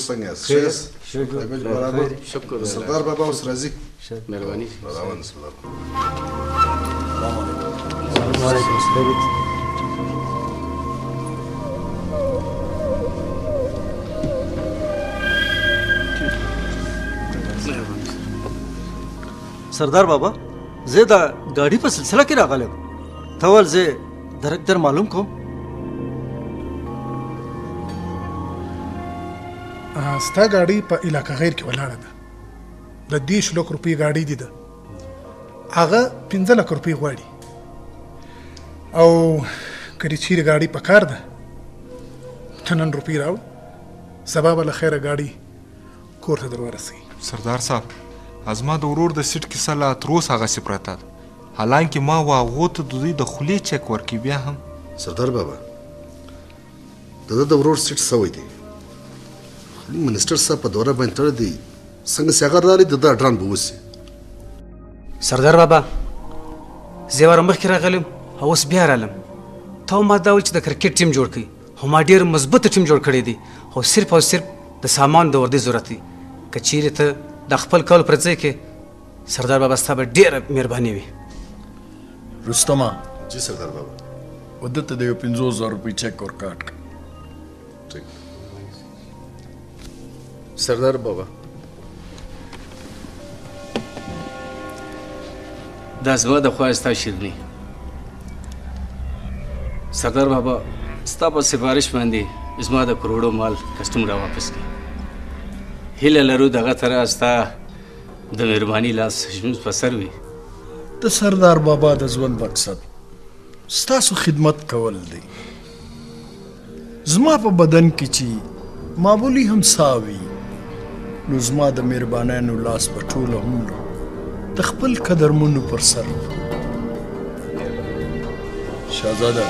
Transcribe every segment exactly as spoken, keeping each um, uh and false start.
اوس څنګه یاست؟ ښه یاست؟ طبیعت برابر؟ شکر سردار بابا اوس راځي؟ مهرباني روان سردار سردار بابا زه دا ګاډي په سلسله کې راغلی یم ته ول زه درک در معلوم کوم ستا ګاډي په علاقه غیر کې ولاړه ده د دېرش لک روپۍ ګاډي دي ده هغه پنځه لک روپۍ غواړي او که دې چیرې ګاډي په کار ده ته نن روپۍ راوړه سبا به له خیره ګاډي کور ته در ورسوي سردار صاحب ازما د ورور د سیټ کیسه لا تر اوسه هغسې پرته ده حالانکه ما و هغو ته د دوی د خولې چک ورکړي بیا هم سردار بابا د ده د ورور سیټ سوی دی منسټر صاحب په دوره باندې تړلی دی څنګه چې هغه راغلی د ده اډران به وسي سردار بابا زه واره مخکې راغلم او اوس بیا رالم تا ما دا ویل چې د کرکټ ټیم جوړ کړي خو ما ډېر مضبوطه ټیم جوړ کړی دی او صرف او صرف د سامان د وردۍ ضرورت دی که چیرې ته د خپل کول پر ځای کې سردار بابا ستا به ډېره مهرباني وي رستما جی سردار بابا و ده ته د یو پنځوس زره روپۍ چک ورکاټ کړه سردار بابا دا زما د خوا ستا شیرني سردار بابا ستا په سفارش باندې زما د کروڑو مال کسټم را واپس کړي هیله لرو دغه طرح ستا د مهرباني لاس ژوند په سر وي د سردار بابا د ژوند مقصد ستاسو خدمت کول دی زما په بدن کې چې معمولی هم ساه وي نو زما د مهربانیانو لاس په ټوله عمر د خپل قدرمنو پر سر شهزاده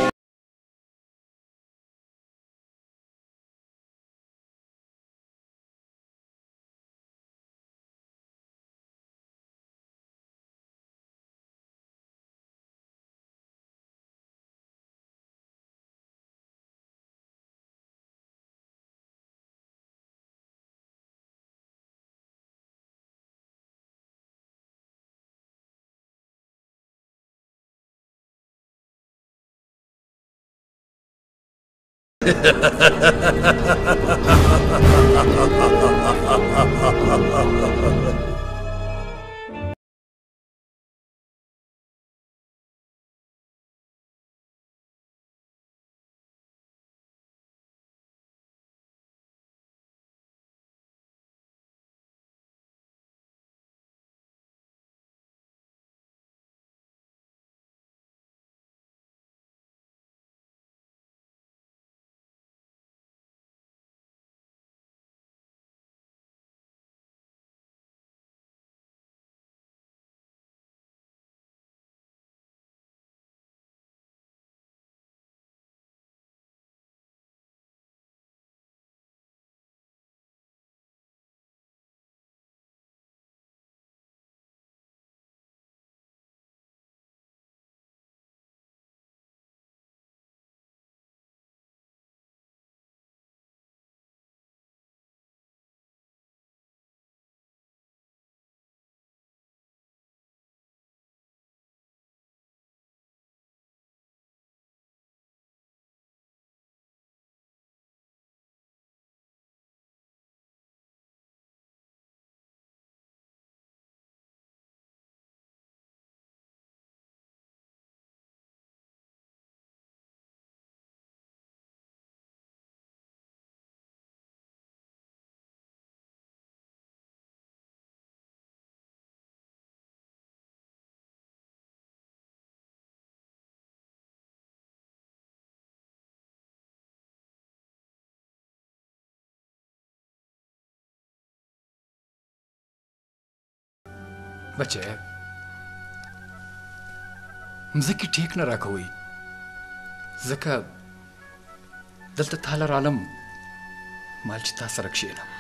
بچه مځکې ټیک نه راکوئ ځکه دلته تاله رالم مال چې تا سره کښېنم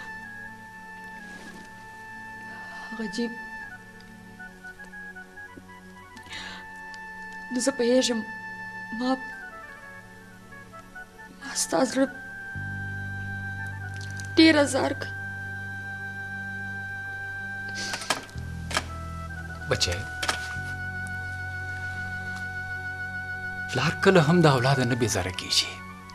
عجیب نو زه پوهېږم ما ما ستا زړه ډېره زار کوي. بچی پلار کله هم د اولاده نه بېزاره کېږي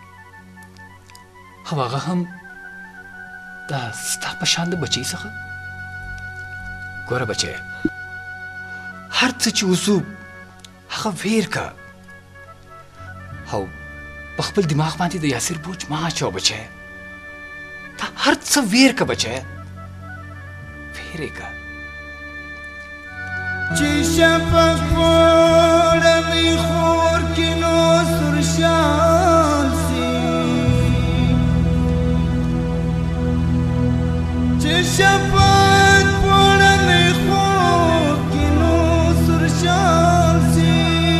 او هغه هم دا ستا په شان د بچۍ څخه. ګوره بچی هر څه چې وسو هغه ویر که او په خپل دماغ باندې د یاسر بوج مه اچوه بچی. دا هر څه ویر که بچی ویر یې که. چې شفق وړمې خور کې نو سرشال سي چې شفق وړمې خور کې نو سرشال سي.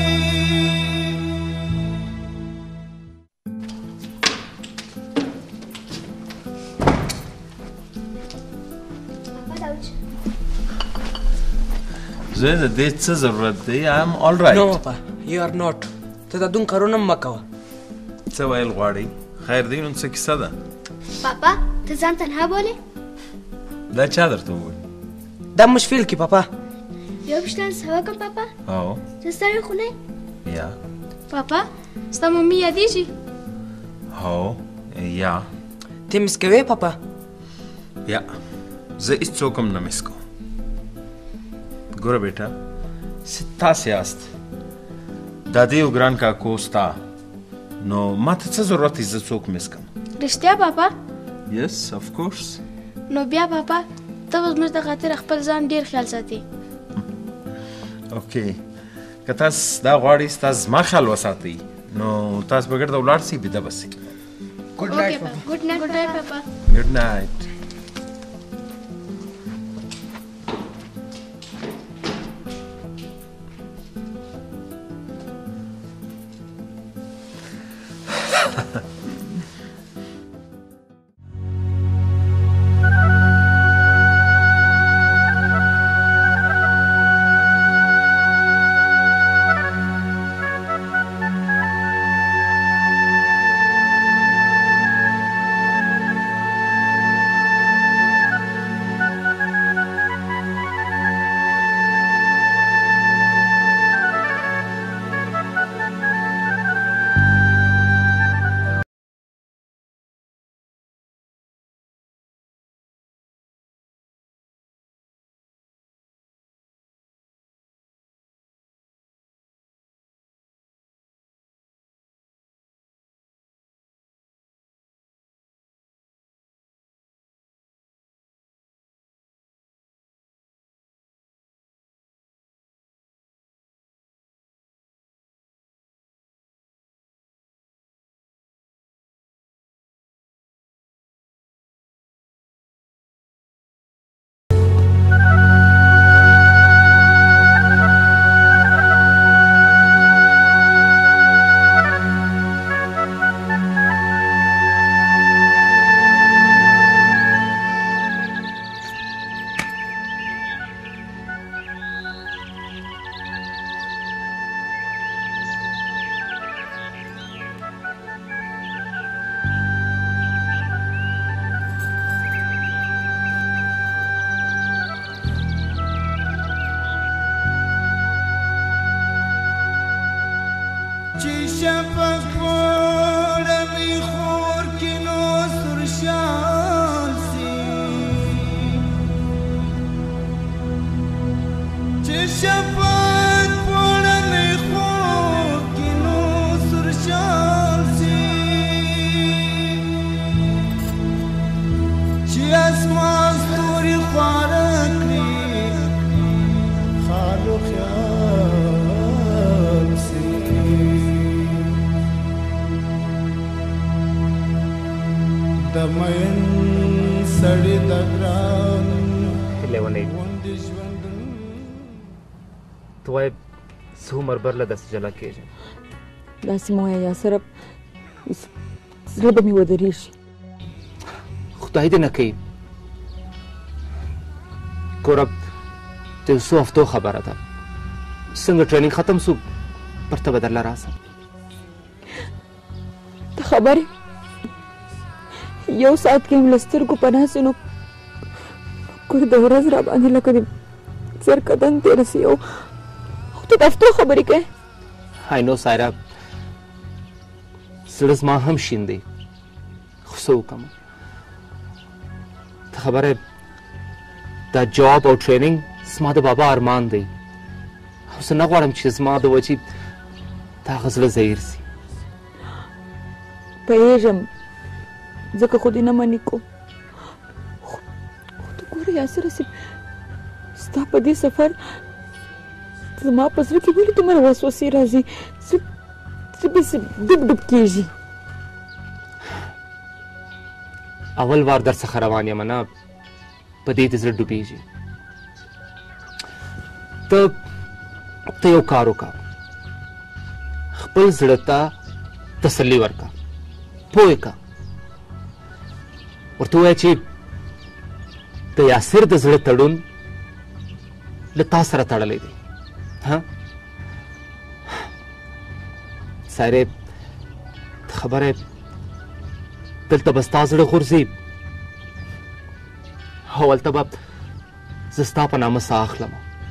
زه د دې څه ضرورت دی؟ I am all right. No, Papa, you are not. ته دا دون کارونه مه کوه. څه ویل غواړئ؟ خیر دی نو څه کیسه ده؟ پاپا ته ځان تنها بولې؟ دا چا درته وویل؟ دا مشفیل کې پاپا. یو پوښتنه څه وکړم پاپا؟ او ته ستړی خو نه یې؟ یا پاپا ستا ممي یادېږي؟ هو یا ته مس کوې پاپا؟ یا زه هېڅوک هم نه مس کوم. ګوره بیټا څه تاسې یاست دا دې یو ګران کاکو ستا نو ما ته څه ضرورت دی زه څوک مس کړم؟ رښتیا پاپا؟ یس اف کورس. نو بیا پاپا ته به زموږ د خاطر خپل ځان ډېر خیال ساتې. اوکې که تاسو دا غواړئ تاسو زما خیال وساتئ نو تاسو به ګرده ولاړ سئ بیده به سئ. ګډ نایټ پاپا. ګډ نایټ پاپا. ګډ نایټ. برله داسې جلا کېږم. داسې مه وایه یاسره، زړه به مې ودرېږي. خدای دې نه کوي. ګوره د یو څو هفتو خبره ده، څنګه ټریننګ ختم سو پرته به درله راسم. ته خبر یو ساعت کې هم له سترګو پناه سي نو ګوره د ورځ را باندې لکه د زر قدم تېره سي او ته د افتو خبرې کوې آی نو سایرا زړه زما هم شین دی خو څه وکړم ته خبره دا جاب او ټریننګ زما د بابا ارمان دی او زه نه غواړم چې زما د وجې د هغه زړه ضعیر سي پوهېږم ځکه خو دې نه منې کو خو ته ګوره یاسر صاحب ستا په دې سفر زما په زړه کې ولې دومره وسوسې راځي زه داسې ډوب ډوب کېږي اول وار در څخه روان یم نه په دې دې زړه ډوبېږي ته ته یو کار وکړه خپل زړه ته تسلي ورکړه پوه یې کړه ورته ووایه چې د یاسر د زړه تړون له تا سره تړلی دی ها سایرې خبره دلته به ستا زړه غورځي او هلته به زه ستا په نامه ساه اخلم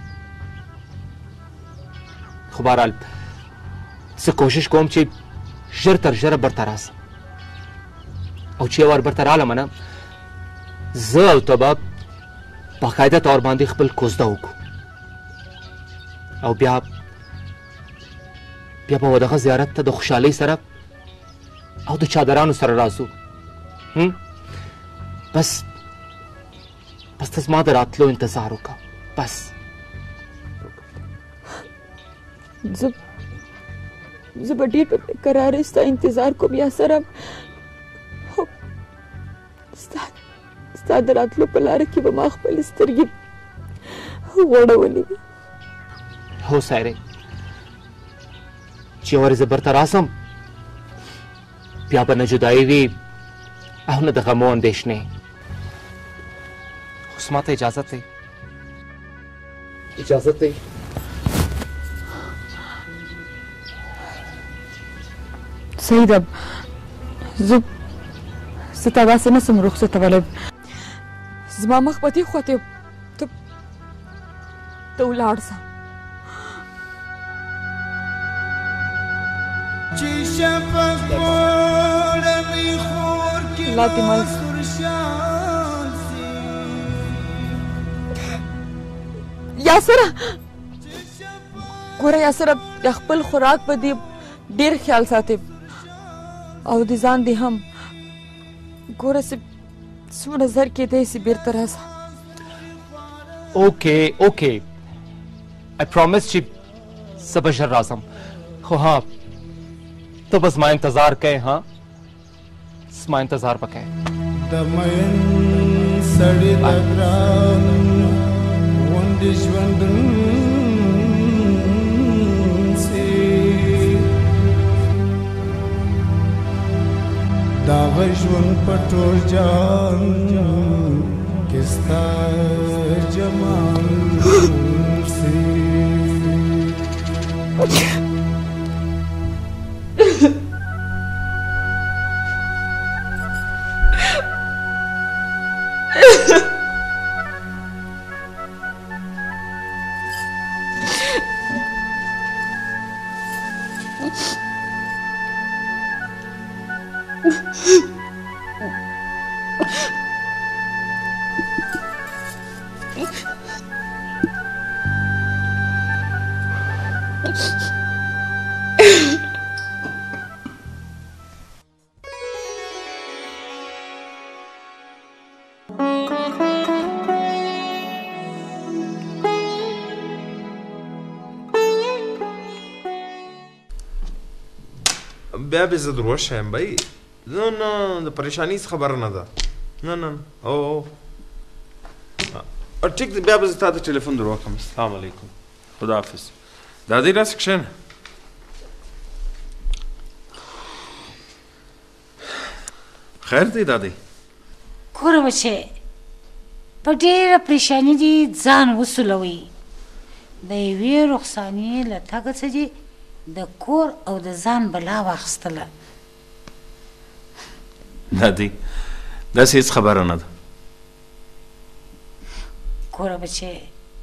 خو بهرحال زه کوشش کوم چې ژر تر ژره برته راسم او چې یو وار برته رالم نه زه او ته به باقاعده طور باندې خپل کوزده وکړو او بیا بیا به دغه زیارت ته د خوشحالۍ سره او د چادرانو سره راځو بس بس ته زما د راتلو انتظار وکړه بس زه زه به ډېر په قرارې ستا انتظار کوم یاسره ستا د راتلو په لاره کې به ما خپلې سترګې غوړولې وي هو سایرې چې یو وارې زه برته راسم بیا به نه جدایي وي او نه د غمو اندېښنې اوس ما ته اجازت دی اجازت دی صحیح ده زه زه تا داسې نه سم رخصتولی زما مخ په دې خواته ته ته ولاړ سه لا دې مل یاسره ګوره یاسره د خپل خوراک په دې ډېر خیال ساتې او د ځان دې هم ګوره چې څومره زر کېدی سي بېرته راسه اوکې اوکې آی پرومس چې زه به ژر راځم خو ها ته به زما انتظار کوې ها زما انتظار به کوې د مین سړي د ګران غوندې ژوندون سي دا ژوند په ټول جان کې ستا جمال سي بیا به زه دروغ شایم بھائی نه نه د پریشانی څه خبره نه ده نه نه او او ټیک دی بیا به زه تا ته ټلیفون در وکړم السلام علیکم خداحافظ دادی راسه کښېنه خیر دی دادی ګوره بچی په ډېره پریشاني دي ځان وسولوئ د یوې رخصانې له تګه څه دي د کور او د ځان بلا واخیستله دادی داسې هېڅ خبره نه ده. ګوره بچی،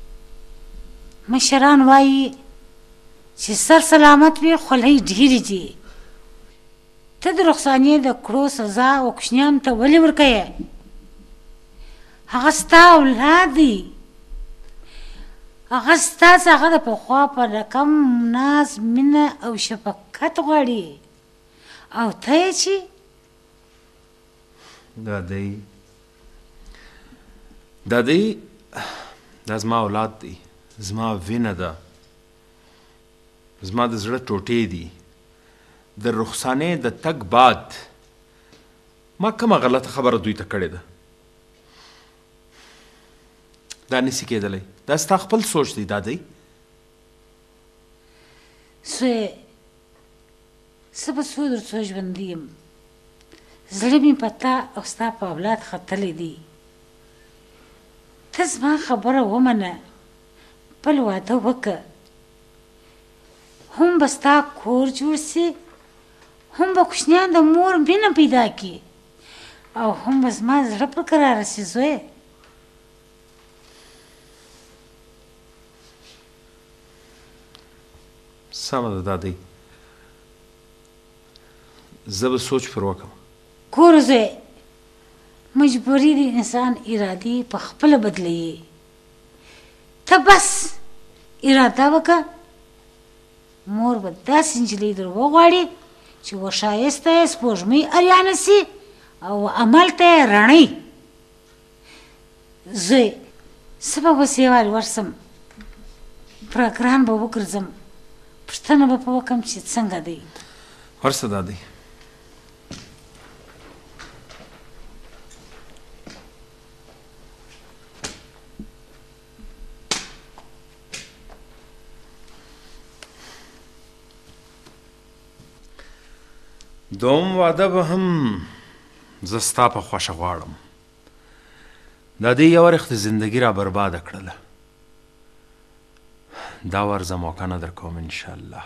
مشران وایي چې سر سلامت وي خولۍ ډېرې دي. ته د رخصانې د کړو سزا او کوچنیانو ته ولې ورکوې؟ هغه ستا اولاد دی، هغه ستا څه هغه د پخوا په رقم ناز مینه او شفقت غواړي، او ته یې چې دادی دادی دا زما اولاد دی، زما وینه ده، زما د زړه ټوټې دي. د رخصانې د تګ بعد ما کومه غلطه خبره دوی ته کړې ده. دا نسی کېدلی، دا ستا خپل سوچ دی دادی. زوی، زه به څو در څو ژوندي یم، زړه مې په تا او ستا په اولاد ختلی دی. ته زما خبره ومنه، بل واده وکړه، هم به ستا کور جوړ سي، هم به کوچنیان د مور مینه پیدا کړي، او هم به زما زړه پر کراره سي. زوی، سمه ده دادی، زه به سوچ پر وکړم. ګوره زوی، مجبوري د انسان ارادې په خپله بدلوي. ته بس اراده وکړه، مور به داسې نجلۍ در وغواړي چې و ښایسته یې سپوږمۍ اریانه سي او عمل ته یې رڼۍ. زوی، زه به اوس یووارې ورسم، پروګرام به وګرځم، پوښتنه به په وکړم چې څنګه دی. ورسه دادی. دوم واده به هم زه ستا په خوښه غواړم. دا دې یو وخت زندګي را برباده کړله، دا وار زه موقع نه در کوم انشاءالله.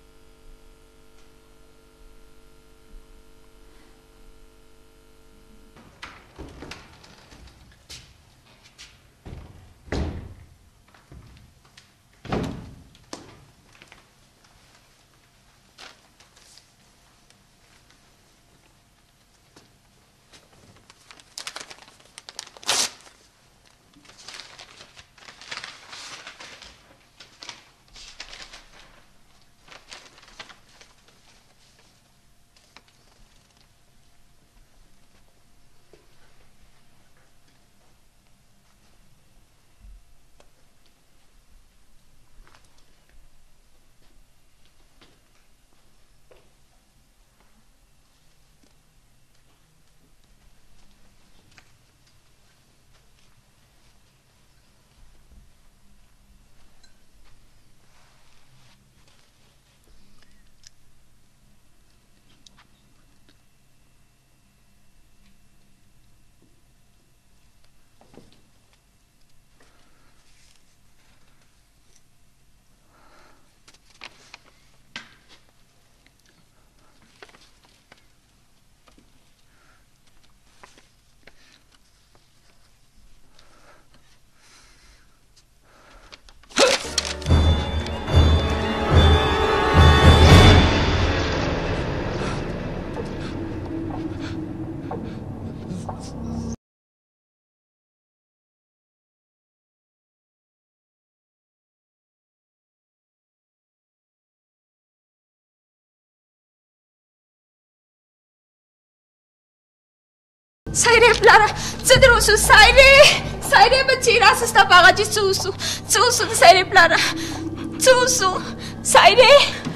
سایره پلاره څه در وسو؟ سایره سایره بچی راسه ستا په هغه چې څه وسو؟ څه وسو د سایرې پلاره؟ څه وسو سایره؟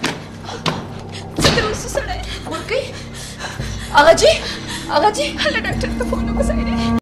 څه در وسو سړی؟ ورکوي هغه جي هغه جي هله ډاکټر ته فون وکړه سایرې.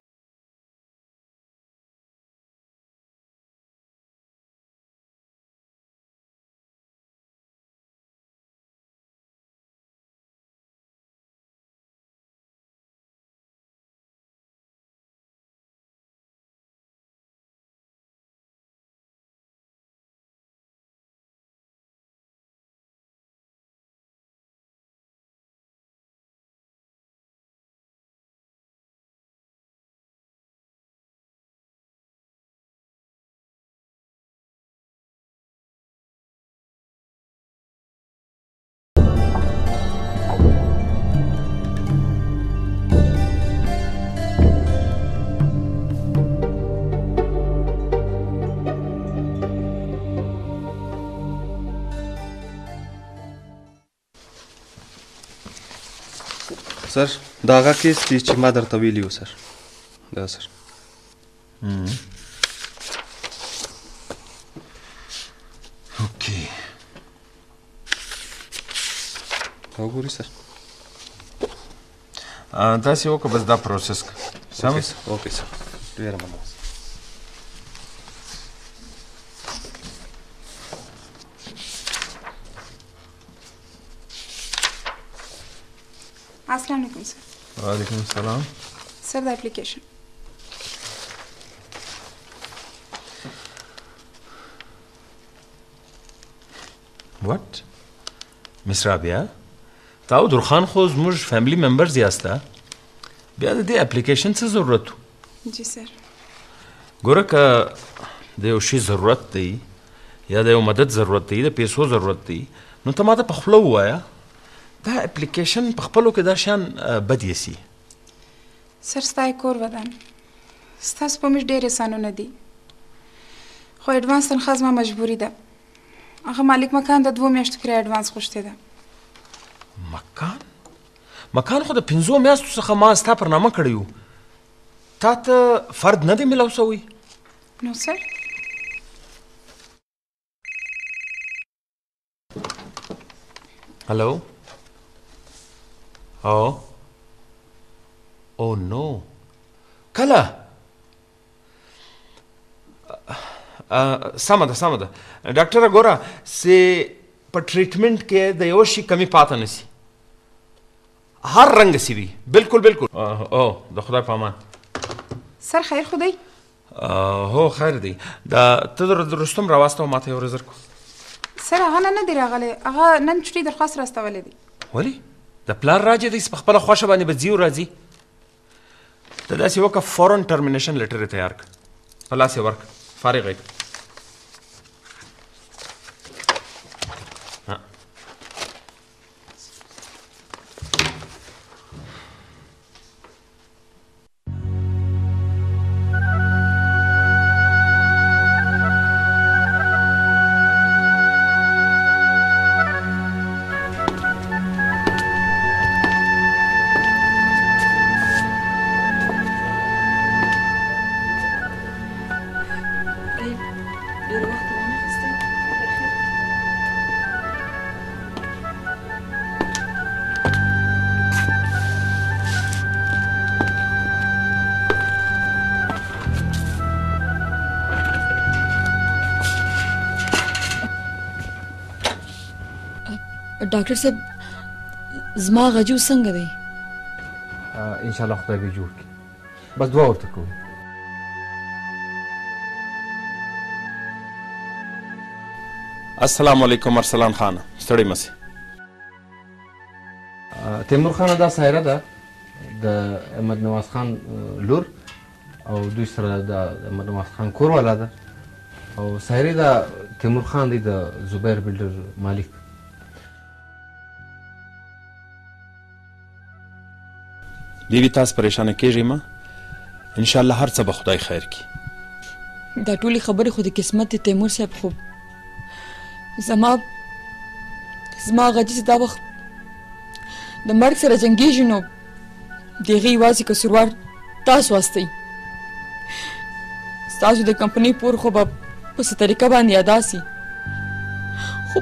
سر دا هغه کیس دی چې ما درته ویلي و سر دا سر اوکې وګورئ سر داسې وکړه بس دا پروسس کړه سم اوکې سر ډېره مننه السلام علیکم سر وعلیکم السلام سر د اپلیکیشن وات مس رابعه تا او درخان خو زموږ فیملی ممبرز یاسته بیا د دې اپلیکیشن څه ضرورت و جی سر ګوره که د یو شي ضرورت دی یا د یو مدد ضرورت دی د پیسو ضرورت دی نو ته ماته په خوله ووایه دا اپلیکیشن په خپلو کې دا شیان بد یسي سر ستا یې کور ودان ستاسو په موږ ډېر احسانونه دي خو اډوانس تنخوا زما مجبوري ده هغه مالک مکان د دوو میاشتو کرایه اډوانس غوښتې ده مکان مکان خو د پنځو میاشتو څخه ما ستا پر نامه کړی و تا ته فرد نه دی میلاو سوی نو سر هلو او او نو کله سمه ده سمه ده ډاکټره ګوره چې په ټریټمنټ کې د یو شي کمی پاته نسی هر رنګ سی وي بالکل بالکل او د خدای په امان سر خیر خو دی هو خیر دی دا ته د رستم راواستو ماته یو رزر کو سر هغه نه دی راغلی هغه نن چټي درخواست راستولی دی ولی د پلان راځي دی په خپله خوښه باندې به ځي او راځي ته داسې وکړه فورن ټرمینیشن لیټر یې تیار کړه په لاس یې ورکړه فارغ یې ډاکټر صاحب زما غجو څنګه دی ان شاء الله خدای به جوړ کړي بس دعا ورته کوو السلام علیکم ارسلان خان ستړی مسې تیمور خان دا سایره ده د احمد نواز خان لور او دوی سره د احمد نواز خان کور والا ده او سایره دا تیمور خان دی د زبیر بلډر مالک بیبي تاسو پریشانه کیږئ ما ان شاء الله هر څه به خدای خیر کړي دا ټولې خبرې خو د قسمت د تیمور صاحب خو زما زما غجي چې دا وخت د مرګ سره جنګېږي نو د هغې یوازې قصوروار تاسو واستئ ستاسو د کمپنۍ پور خو به په څه طریقه باندې ادا سي خو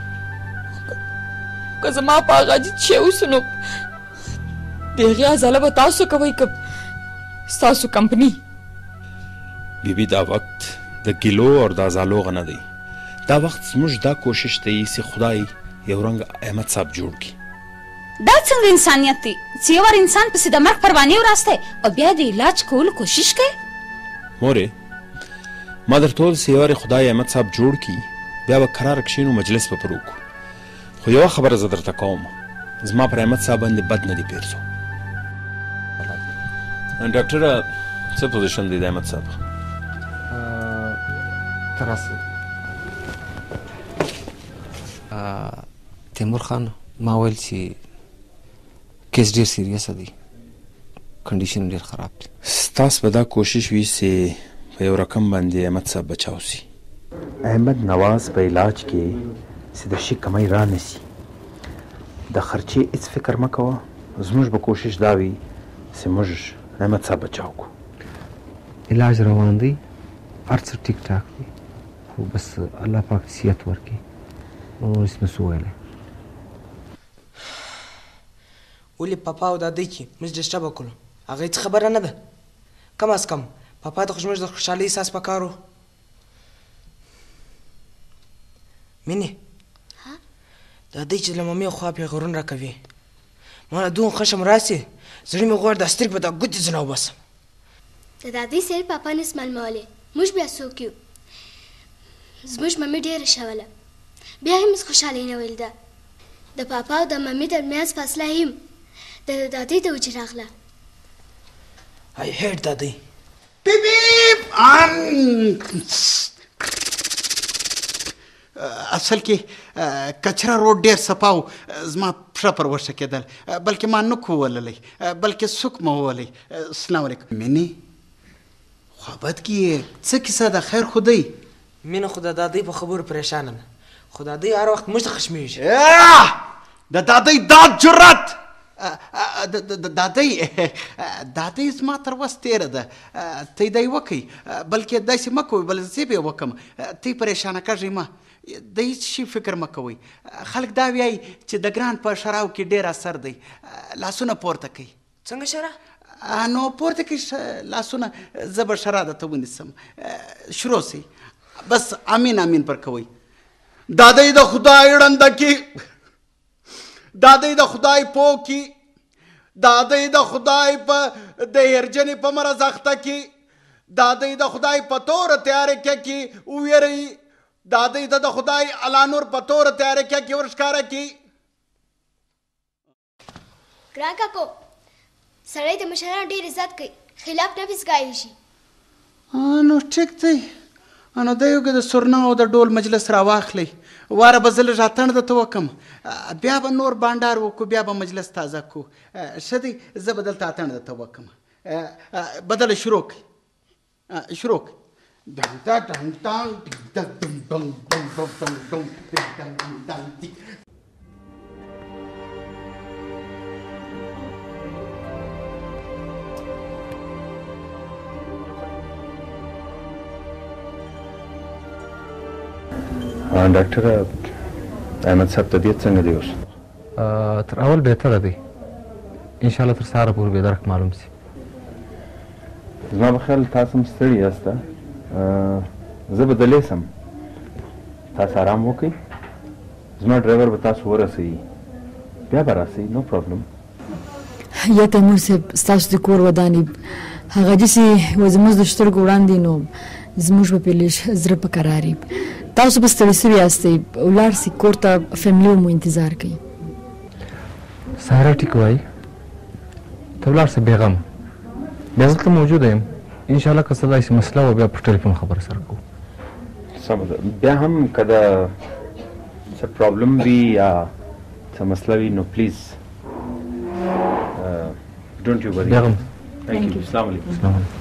که زما په هغه غجي چې اوسو نو د هغې ازاله به تاسو کوئ که ستاسو کمپنۍ بیبي دا وخت د ګیلو او د ازالو غنه دی دا وخت زموږ دا کوشش دی چې خدای یو رنګ احمد صاحب جوړ کړي دا څنګه انسانیت دی چې یو وار انسان پسې د مرګ پروانې وراستی او بیا د علاج کولو کوشش کوي مورې ما درته وویل چې یو وارې خدای احمد صاحب جوړ کړي بیا به کراره کښېنو مجلس به پر وکړو خو یوه خبره زه درته کوم زما پر احمد صاحب باندې بد نه دی پیرزو ډاکټره څه پوزیشن دی د احمد صاحب تراسه تیمور خان ما ویل چې کیس ډېر سیریس دی کنډیشن ډېر خراب دی ستاسو به دا کوشش وي چې په یو رقم باندې احمد صاحب بچاو سي احمد نواز په علاج کې چې د شي کمی را نسي د خرچې هېڅ فکر مه کوه زموږ به کوشش دا وي چې موږ احمد صاحب بچاو کړو. علاج روان دی، هر څه ټیک ټاک دی، خو بس الله پاک صحت ورکړي. نور هېڅ نسو ویلی. ولې پاپا او دادی چې موږ ډسټربه کړو هغه هېڅ خبره نه ده. کم از کم پاپا ته خو زموږ د خوشحالۍ احساس پکار و. مینې دادی چې له ممې خوا پیغورونه راکوي ما له دومره خشم راسي زړه مې غواړي دا سترګې به دا ګوتې ځنه وباسم. د دادی سره پاپا نس معلومولی موږ بیا څوک یو. زموږ ممې ډېره شوله بیا هم هېڅ خوشحالۍ نه ویل ده. د پاپا او د ممې ترمنځ فاصله هم د دادی د وجې راغله. I hate دادی. بیپ بیپ اصل کې کچره روډ ډېر صفا و، زما پښه پر ورشه کېدل، بلکې ما نوک ووللی بلکې سوک مو وولی. السلام علیکم. مینې خوابت کې څه کیسه ده؟ خیر خو دی؟ مینه خو د دادی په خبرو پریشانه ده، خو دادی هر وخت موږ ته خشمېږي. د دادی دا جرأت! دادی دادی زما تر وس تېره ده، ته یې دی وکئ، بلکې داسې مه کوئ بل زه به یې وکړم. ته یې پریشانه کږئ مه، د هېڅ شي فکر مه کوئ. خلک دا وایي چې د ګران په شراو کې ډېر اثر دی. لاسونه پورته کوي. څنګه شرا؟ نو پورته کوي لاسونه، زه به شرا درته ونیسم. شروع سئ، بس امین امین پر کوئ. دادی د خدای ړنده کې، دادی د خدای پو کې، دادی د خدای په د هرجنې په مرض اخته کې، دادی د خدای په توره تیارې کې وویروي، دادی ته د خدای الله نور په توره تیارې کې ورښکاره کړي. ګران کاکو سړی د مشرانو ډېر عزت کوي، خلاف نه پیڅکایي شي. نو ټیک دی، نو دی یو د سورنا او د ډول مجلس راواخلی، واره به زه لږ اتڼ درته وکړم، بیا به نور بانډار وکړو، بیا به مجلس تازه کړو. ښه دی، زه به دلته اتڼ درته وکړم. بدله شروع کړئ، شروع کړئ. ډاکټر احمد صاحب طبیعت څنګه دی اوس؟ تر اول بهتره دی، انشاءالله تر سهاره پورې به درک معلوم سي. زما په خیال تاسو هم ستړي یاسته، زه به دلې سم، تاسو آرام وکئ، زما ډرایور به تاسو ورسوي، بیا به راسئ، نو پرابلم. یا تیمور صاحب ستاسو د کور ودانې هغه داسې و زموږ د سترګو وړاندې نو زموږ به پرې لږ زړه په قرار وي. تاسو به ستړي سوي یاستئ، ولاړ سئ کور ته، فیملي مو انتظار کوي. سهاره ټیک وایي، ته ولاړ سه بېغمه، بیا زه دلته موجوده یم، انشاءالله که څه داسې مسله وه بیا په ټلیفون خبره سره کوو. سمه ده، بیا هم که د څه پرابلم وي یا څه مسله وي نو پلیز ډونټ یو وری. بېغمه. تھینک یو. السلام علیکم. السلام علیکم.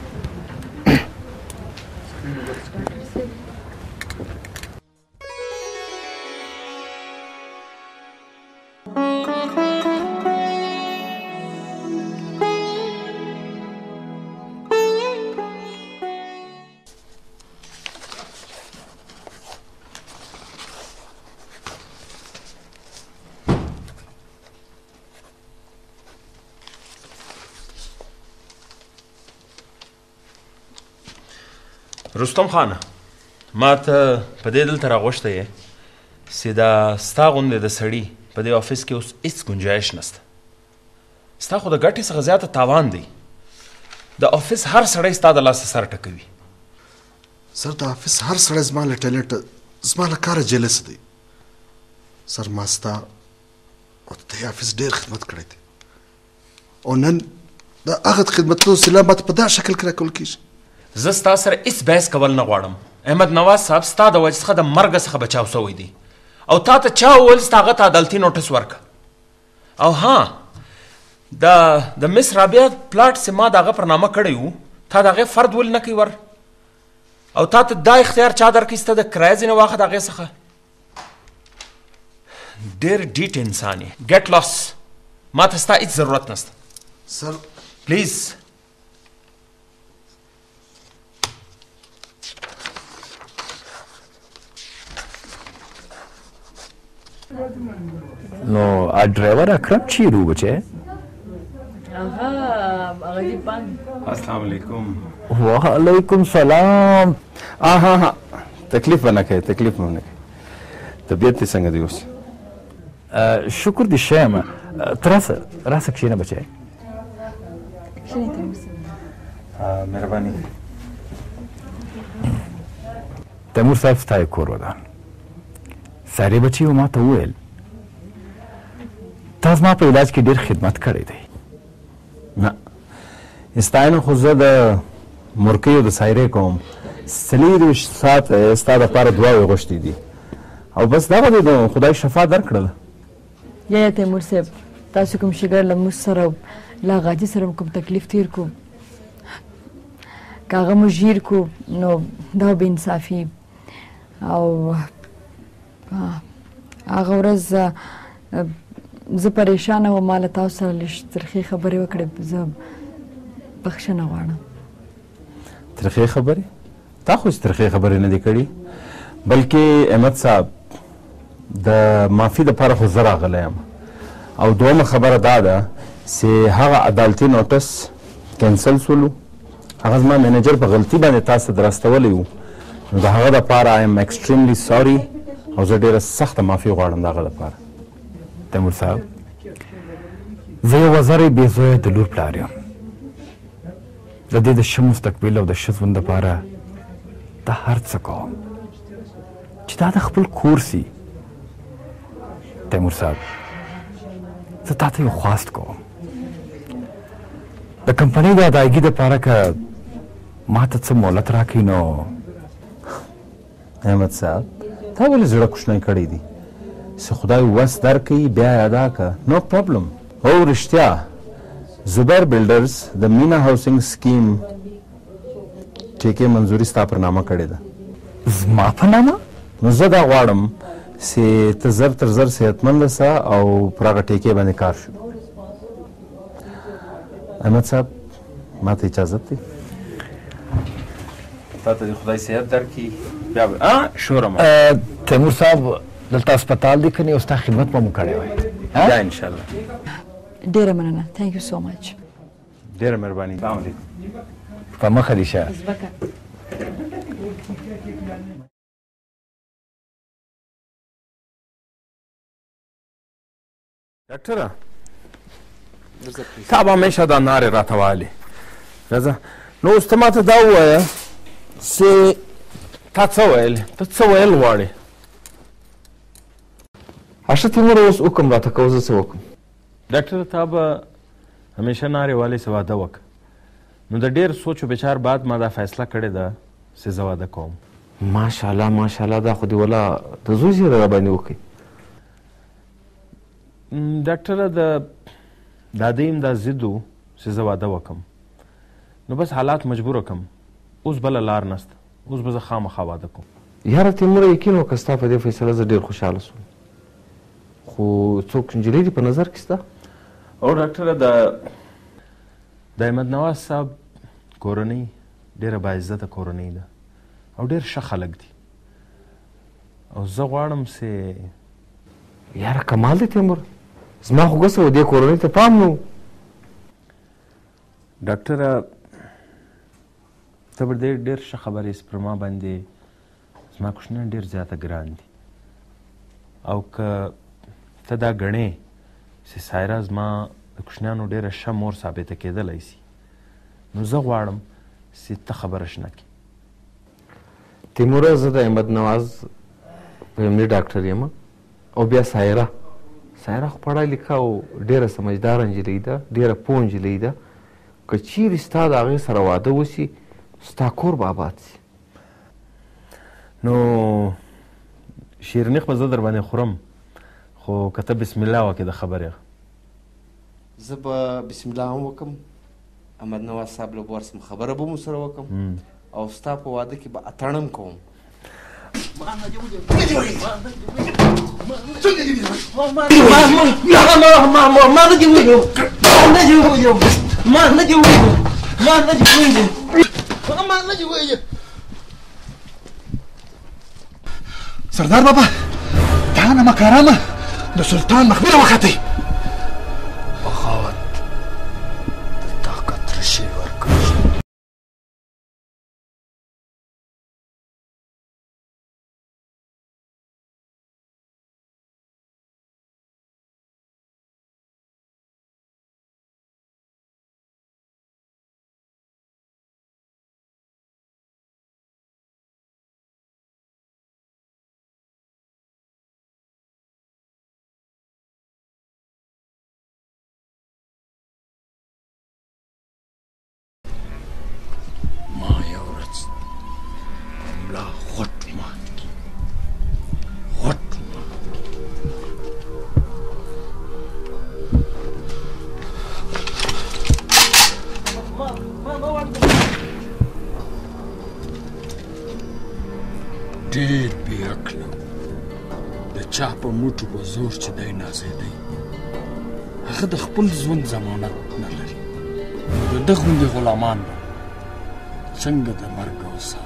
رستم خانه، ما ته په دې دلته راغوښتی یې چې دا ستا غوندې د سړي په دې افس کې اوس هېڅ ګنجایش نشته. ستا خو د ګټې څخه زیاته تاوان دی. د افس هر سړی ستا د لاسه سر ټکوي. سر د افس هر سړی زما له ټیلنټ زما له کاره جلس دی. سر ما ستا او د دې افس ډېر خدمت کړی دی او نن د هغه خدمتونو سله ماته په دا شکل کې راکول کېږي. زه ستا سره هېڅ بحث کول نه غواړم. احمد نواز صاحب ستا د وجې څخه د مرګه څخه بچاو سوی دی او تا ته چا وویل چې هغه ته عدالتي نوټس ورکړه. او ها د د مس رابعه پلاټ چې ما د هغه پر نامه کړی و، تا د هغې فرد ولې نه کوي ور؟ او تا ته دا اختیار چا درکړي چې ته د کرایه ځینې واخه د هغې څخه؟ ډېر ډیټ انسان یې. ګیټ لاس. ما ته ستا هېڅ ضرورت نشته سر پلیز نو ډرایور اکرم چیرې و بچی هغه هغه دې باندې السلام علیکم وعلیکم سلام ها ها تکلیف ونه کوي تکلیف ونه کوي طبیعت دې څنګه دی اوس شکر دې ښه یم ته راسه راسه کښېنه بچی مهرباني تیمور صاحب ستا یې کور ودان سارې بچي و ما ته وویل تا زما په علاج کې ډېر خدمت کړی دی نه ستاینه خو زه د مرکیو د سایرې کوم څلېرویشت ساعته ستا دپاره دعاوې غوښتې دي او بس دغه دی نو خدای شفا درکړله یا تیمور صاحب تاسو کوم شګر له موږ سره لا غاجي سره کوم تکلیف تیر کو که هغه موږ ژیر کو نو دا به انصافي او هغه ورځ زه پریشانه وم ما له تاسو سره لږ ترخې خبرې وکړې زه بخښنه غواړم ترخې خبرې تا خو ترخې خبرې نه دي کړي بلکې احمد صاحب د معافي دپاره خو زه راغلی یم او دومه خبره دا ده چې هغه عدالتي نوټس کینسل سولو هغه زما منیجر په غلطي باندې تاسو ته راستولی و نو د هغه دپاره آی ایم ایکسټریملی ساري او زه ډېره سخته معافي غواړم د هغه دپاره تیمور صاحب زه یو وزری بې زویه د لور پلار یم د دې د ښه مستقبل او د ښه ژوند دپاره دا هر څه کوم چې دا د خپل کور سي تیمور صاحب زه تا ته یو خواست کوم د کمپنۍ د ادایګي دپاره که ما ته څه مهلت راکړي نو احمد صاحب تا ولې زړه کوچنی کړی دی چې خدای وس درکوي بیا یې ادا که نو پرابلم هو رښتیا زبیر بلډرز د مینا هاوسینګ سکیم ټیکې منظوري ستا پر نامه کړې ده زما په نامه نو زه دا غواړم چې ته زر تر زر صحتمنده سه او پر هغه ټیکې باندې کار شو احمد صاحب ما ته اجازت دی تا ته دې خدای صحت درکړي بیا به شوره تیمور صاحب دلته هسپتال دی که نه او ستا خدمت به مو کړی وای دا انشاءالله ډېره مننه تھینک یو سو مچ ډېره مهرباني سلام علیکم په مخه دې شه ډاکټره تا به همیشه دا نارې راته وهلې راځه نو اوس ته ماته دا ووایه چې تا څه ویل ته څه ویل غواړې اشه تیمور اوس حکم راته کوه زه څه وکړم ډاکټره تا به همیشه نارې والې چې واده وکړه نو د ډېر سوچ و بچار بعد ما دا فیصله کړې ده چې زه واده کوم ماشاءالله ماشاءالله دا خو دې ولا د زوی زیری را باندې وکړي ډاکټره د دادی یم دا ضد و چې زه واده وکړم نو بس حالات مجبوره کړم اوس بله لار نشته اوس به زه خامخا واده کوم یاره تیموره یقین وکړه ستا په دې فیصله زه ډېر خوشحاله سوم خو څوک نجلۍ دې په نظر کې شته او ډاکټره د د احمد نواز صاحب کورنۍ ډېره باعزته کورنۍ ده او ډېر ښه خلک دي او زه غواړم چې یاره کمال دی تیمور زما خو ګوسه و دې کورنۍ ته پام نه و ډاکټره ته به ډېر ډېر ښه خبرې پر ما باندې زما کوچنیان ډېر زیاته ګران دي او که ته دا ګڼې چې سایره زما د کوچنیانو ډېره ښه مور ثابته کېدلی سي نو زه غواړم چې ته خبره شنه کړې تیموره زه د احمد نواز فیملي ډاکټر یم او بیا سایره سایره خو پړه لیکه او ډېره سمجداره نجلۍ ده ډېره پوه نجلۍ ده که چیرې ستا د هغې سره واده وسي ستا کور به آباد سي نو شیرنیخ به زه در باندې خورم خو که ته بسم الله وکړې د خبرې زه به بسم الله هم وکړم احمد نواز صاحب له ورسم خبره به مو سره وکړم او ستا په واده کې به اتڼ هم کوم سردار بابا دا نه مکارامه د سلطان مخبره وختئ بغاوت د طاقت رشي ورکوي. ډېر بې عقله د چا په موټو په زور چې دی نازېدی هغه د خپل ژوند ضمانت نه لري نو د ده غوندې غلامان به څنګه د مرګ وساتي.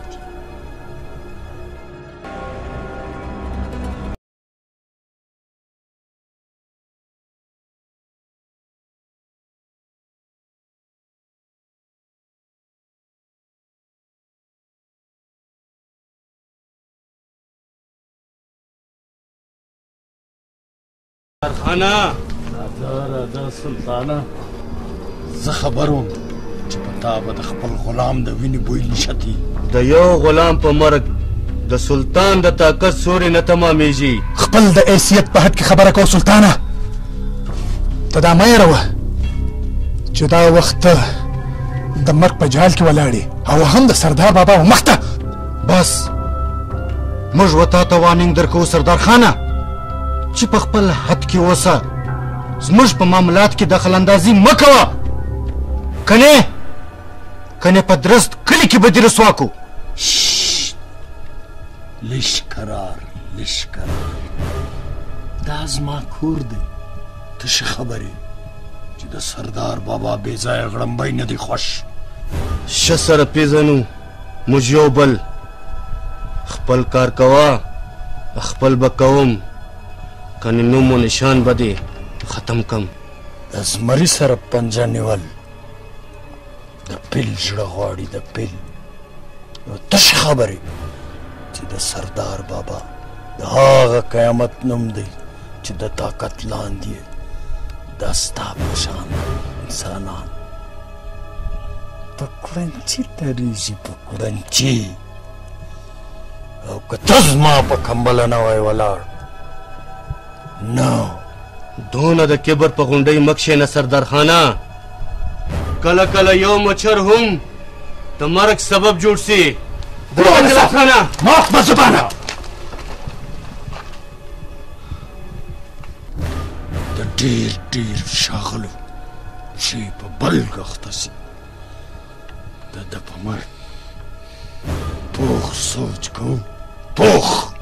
خانه راځه راځه سلطانه زه خبر وم چې په تا به د خپل غلام د وینې بوی نشتي. د یو غلام په مرګ د سلطان د طاقت سوري نه تمامیږي. خپل د حیثیت په حد کې خبره کو سلطانه. ته دا مه یېروه چې دا وخت ته د مرګ په جهال کې ولاړې او هم د سردار بابا مخ ته. بس موږ و تا ته وارنینګ درکوو سردار خانه چې په خپل حد کې اوسه، زموږ په معاملات کې دخل اندازي مه کوه، کنې کنې په درست کلي کې به دې رسوا کړو. لږ کرار لږ کرار دا زما کور دی، ته ښه خبرې چې د سردار بابا بې ځایه غړمبی نه دی خوښ. ښه سره پېژنو موږ یو بل، خپل کار کوه خپل به کوم، کنې نوم و نشان به دې ختم کم. د زمري سره پنجه نیول د پیل زړه غواړي د پیل. نو ته ښه خبرې چې د سردار بابا د هغه قیامت نوم دی چې د طاقت لاندې دا ستا په شان انسانان په کړنچي درېږي په کړنچي. او که ته زما په کمبله نه وای ولاړ نو دونه د کبر په غونډۍ مه کښېنه سردار خانه، کله کله یو مچر هم د مرګ سبب جوړ سي. مات به زبانه. د ډېر ډېر ښاغلو چې په بل ګخته سي د ده په مرګ پوخ سوچ کوو پوخ